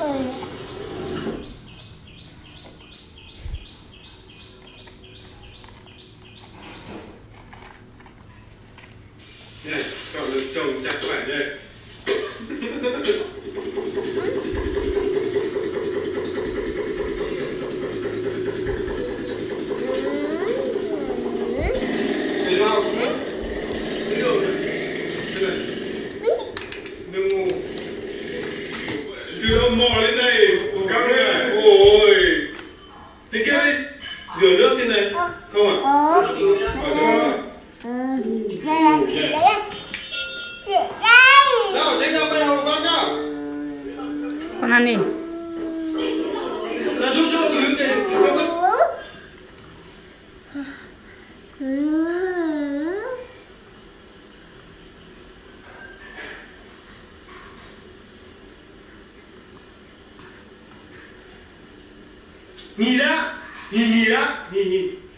Này, chọn được chồng chặt phải đây. Đi đâu? Đi đâu? Đây này. Đừng ngủ. Từ đâu mò lên đây, cố gắng này. Ôi. Đi kia đi. Rửa nước trên này. Không à? Ở đâu, tránh ra bây giờ con nhá. Con ăn đi. Là giúp cho hướng này. Nhìn đã, nhìn đã, nhìn.